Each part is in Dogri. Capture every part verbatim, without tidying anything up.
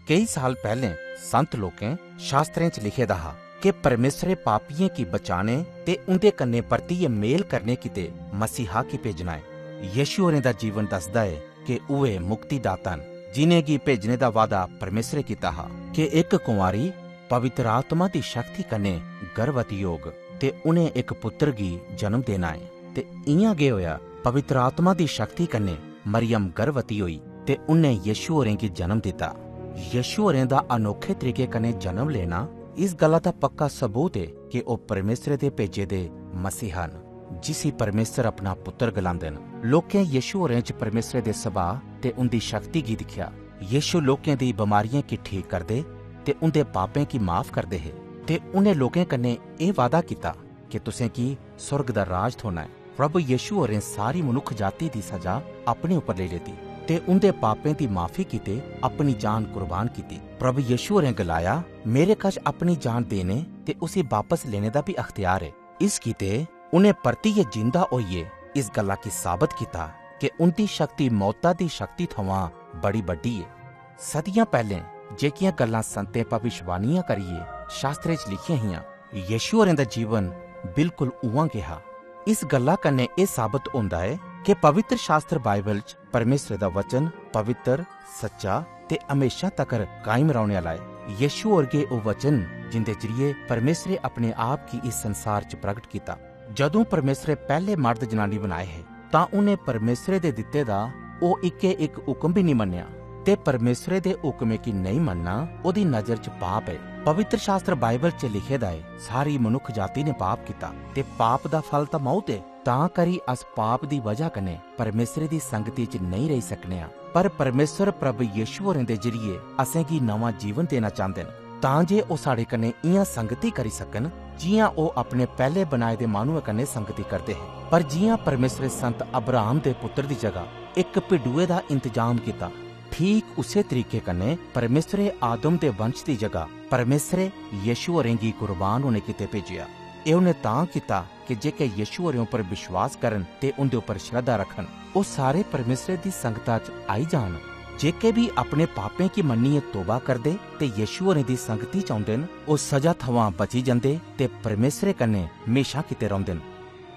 कई साल पहले संत लोकें शास्त्रें च लिखे दा हा कि परमेसरे पापियें की बचाने ते उंदे कन्ने परतियै मेल करने किते मसीहा की भेजना है। यीशु होरें दा जीवन दसदा है कि उहे मुक्तिदाता न जिन्हें गी भेजने दा वादा परमेसरे कीता हा कि एक कुंवारी पवित्र आत्मा दी शक्ति कन्ने गर्भवती होग ते उन्हें एक पुत्र गी जन्म देना है। ते इयां गै होया, पवित्र आत्मा दी शक्ति कन्ने मरियम गर्भवती होई ते उन्हें यीशु होरें गी जन्म दिता। यीशु होरें दा अनोखे तरीके कन्ने जन्म लेना इस गल्ला दा पक्का सबूत है कि ओ परमेसरे दे भेजे दे मसीहा न जिसी परमेसर अपना पुत्र गलांदे न। लोकें यीशु होरें च परमेसरे दे सुभाऽ ते उंदी शक्ति गी दिक्खेआ। यीशु लोकें दी बमारियां की ठीक करदे ते उंदे पापें की माफ करदे हे ते उन्हें लोकें कन्ने एह वादा कीता कि तुसें गी सुर्ग दा राज थोना है। प्रभु यीशु होरें सारी मनुक्ख जाति दी सजा अपने उपर ले लेती ते उंदे पापें दी माफी कीते अपनी जान कुर्बान कीती। प्रभु यीशु होरें गलाया, मेरे कश अपनी जान देने ते उसी वापस लेने दा भी अख्तियार है। इस कीते उन्हें परतियै जिंदा होइए इस गल्ला की साबित कीता कि उंदी शक्ति मौता दी शक्ति थमां बड़ी बड्डी है। सदियां पहले जेकियां गल्लां संतें भविष्यवाणियां करिए शास्त्रे च लिखियां हियां, यीशु होरें दा जीवन बिल्कुल उआं गै हा। इस गल्ला कन्ने एह साबित होंदा है कि पवित्र शास्त्र बाइबल च परमेसर दा वचन पवित्र, सच्चा ते हमेशा तकर कायम रौहने आला है। यीशु होर गै ओह वचन जिंदे जरिए परमेसरे अपने आप गी इस संसार च प्रगट कीता। जदों परमेसरे पहले मर्द जनानी बनाए हे तां उन्हें परमेसरे दे दित्ते दा ओह इक्के इक हुक्म भी नहीं मन्नेआ ते परमेसरे दे हुक्में गी नहीं मनना ओदी नजर च पाप है। पवित्र शास्त्र बाइबल च लिखे दा है, सारी मनुक्ख जाति ने पाप कीता ते पाप दा फल तां मौत है। तां करी अस पाप दी वजह कन्ने परमेसरे दी संगति च नहीं रही सकने आ, पर परमेसर प्रभु यीशु होरें दे जरिए असें गी नवां जीवन देना चाहंदे न तां जे ओह साडे कन्ने इयां संगति करी सकन जियां ओह अपने पहले बनाए दे मानुए कन्ने संगति करदे हे। पर जियां परमेसरे संत अब्राहम दे पुत्र दी जगह एक भिड्डुए दा इंतजाम कीता, ठीक उसे तरीके कन्ने परमेसरे आदम दे वंश दी जगह परमेसरे यीशु होरें गी कुर्बान होने किते भेजिया। एह उन्हें तां कीता कि जेके यीशु होरें उपर विश्वास करन ते उंदे उपर श्रद्धा रखन ओह सारे परमेसरे दी संगता च आई जान। जेके भी अपने पापें की मन्निए तौबा करदे ते यीशु होरें दी संगति च औंदे न ओह सजा थमां बची जंदे ते परमेसरे कन्ने हमेशा किते रौंदे न।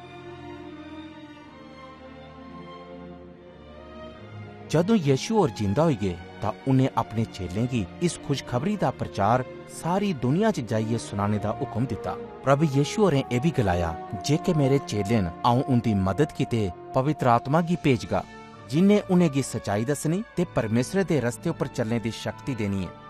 जदों यीशु होर जिंदा होई गए तां उन्हें अपने चेलें गी इस खुशखबरी दा प्रचार सारी दुनिया च जाइए सुनाने दा हुक्म दिता। प्रभु यीशु होरें एह भी गलाया, जेके मेरे चेले न आऊं उंदी मदद कीते पवित्र आत्मा गी भेजगा जिन्हें उन्हें गी सच्चाई दसनी ते परमेसरे दे रस्ते उपर चलने दी शक्ति देनी है।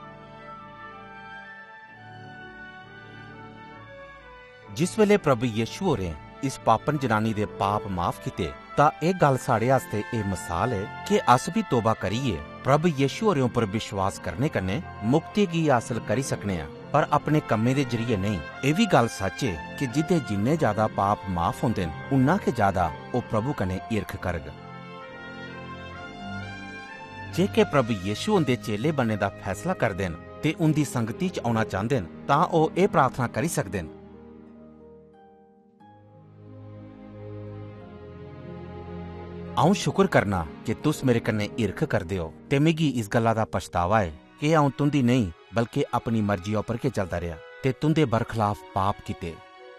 जिस वेले प्रभु यीशु होरें इस पापन जनानी दे पाप माफ कीते तां एह गल साढ़े आस्ते एह मिसाल है कि अस भी तौबा करिए प्रभु यीशु होरें उपर विश्वास करने कन्ने मुक्ति गी हासिल करी सकने आ, पर अपने कम्में दे जरिए नहीं। एह भी गल सच है कि जिदे जिन्ने ज्यादा पाप माफ होंदे न उन्ना के ज्यादा ओह प्रभु कन्ने ईर्ख करग। जेके प्रभु यीशु उंदे चेले बनने दा फैसला करदे न ते उंदी संगति च औना चाहंदे न तां ओह एह प्रार्थना करी सकदे न, आऊं शुक्र करना कि तुस मेरे कन्ने ईर्ख करदे हो ते मिगी इस गल्ला दा पछतावा है कि आऊं तुंदी नहीं बल्कि अपनी मर्जी उपर के चलदा रहा ते तुंदे बरखलाफ पाप कीते।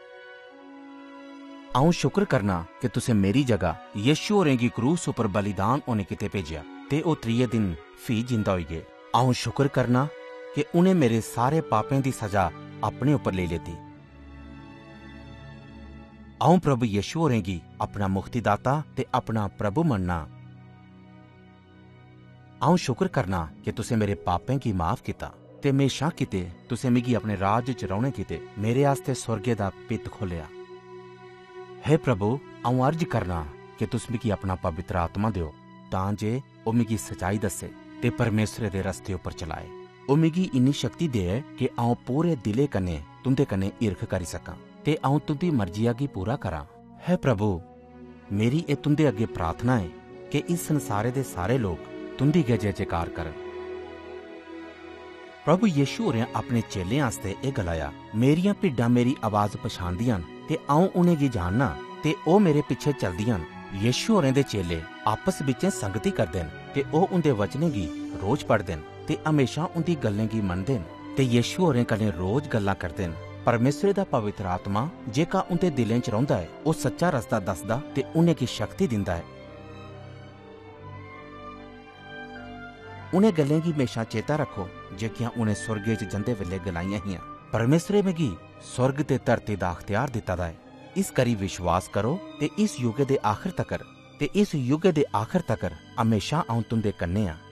आऊं शुक्र करना कि तुसें मेरी जगह यीशु होरें गी क्रूस उपर बलिदान होने किते भेजिया ते ओह त्रीये दिन फ्ही जिंदा होई गए। आऊं शुक्र करना कि उन्हें मेरे सारे पापें दी सजा अपने उपर ले लेती। आऊं प्रभु यीशु होरें गी अपना मुक्तिदाता ते अपना प्रभु मनना। आऊं शुक्र करना कि तुसें मेरे पापें गी माफ कीता ते हमेशा किते तुसें मिगी अपने राज च रौहने किते मेरे आस्ते सुर्गे दा पित खोलिया। हे प्रभु, आऊं अर्ज करना कि तुस मिगी अपना पवित्र आत्मा दियो तां जे ओह मिगी सच्चाई दस्से ते परमेसरे दे रस्ते उपर चलाए। ओह मिगी इन्नी शक्ति दे कि आऊं पूरे दिले कन्ने तुंदे कन्ने ईर्ख करी सकां ते आऊं तुंदी मर्जिया गी पूरा करां। है प्रभु, मेरी एह तुंदे अगे प्रार्थना है कि इस संसारे दे सारे लोग तुंदी गै जय जयकार करन। प्रभु यीशु होरें अपने चेलें आस्ते एह गलाया, मेरियां भिड्डां मेरी आवाज पछाणदियां न ते आऊं उनेंगी जानना ते ओह मेरे पिछे चलदियां न। यीशु होरें दे चेले आपस बिच संगति करदे न ते ओह उंदे वचनें गी रोज पढ़दे न ते हमेशा उंदी गल्लें गी मनदे न ते यीशु होरें कन्नै रोज गल्लां करदे न। परमेसरे दा पवित्र आत्मा जेका उंदे दिलें च रौंदा है, ओह सच्चा रस्ता दसदा ते उ'नें गी शक्ति दिंदा है। उ'नें गल्लें गी हमेशा चेता रखो जेकियां उ'नें सुर्गे च जंदे वेले गलाइयां हियां। परमेसरे मिगी सुर्ग ते धरती दा अख्तियार दित्ता दा है, इस करी विश्वास करो ते इस युगे दे आखिर तकर ते इस युगे दे आखिर तकर हमेशा अ'ऊं तुंदे कन्नै आं।